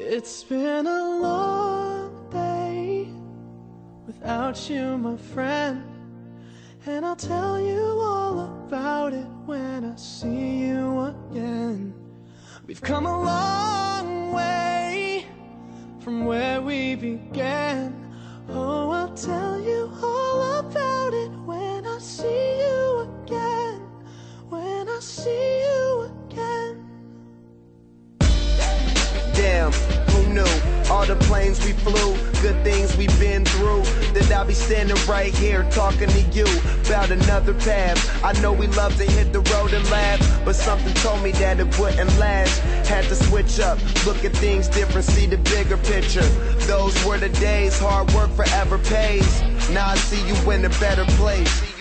It's been a long day without you, my friend, and I'll tell you all about it when I see you again. We've come a long way from where we began. Oh, I'll tell you all about it when I see you again. When I see you again. Damn, who knew? All the planes we flew, good things we've been through, that I'll be standing right here talking to you about another path. I know we love to hit the road and laugh, but something told me that it wouldn't last. Had to switch up, look at things different, see the bigger picture. Those were the days, hard work forever pays. Now I see you in a better place.